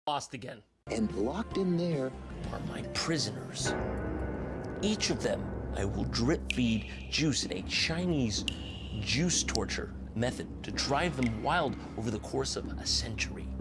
Lost again. And locked in there Are my prisoners. Each of them I will drip feed juice in a Chinese juice torture method to drive them wild over the course of a century.